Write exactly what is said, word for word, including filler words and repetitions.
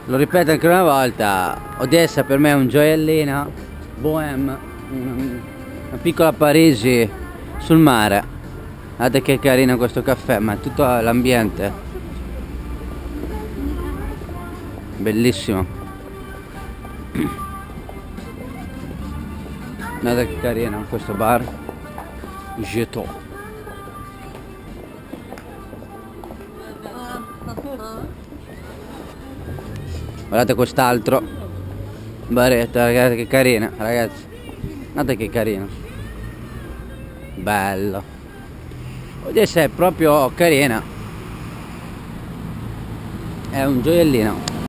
Lo ripeto ancora una volta, Odessa per me è un gioiellino, Bohème, una piccola Parigi sul mare. Guardate che carino questo caffè, ma tutto l'ambiente bellissimo. Guardate che carino questo bar, Jeton. Guardate quest'altro baretto, ragazzi, che carino, ragazzi. Guardate che carino. Bello. Odessa è proprio carina. È un gioiellino.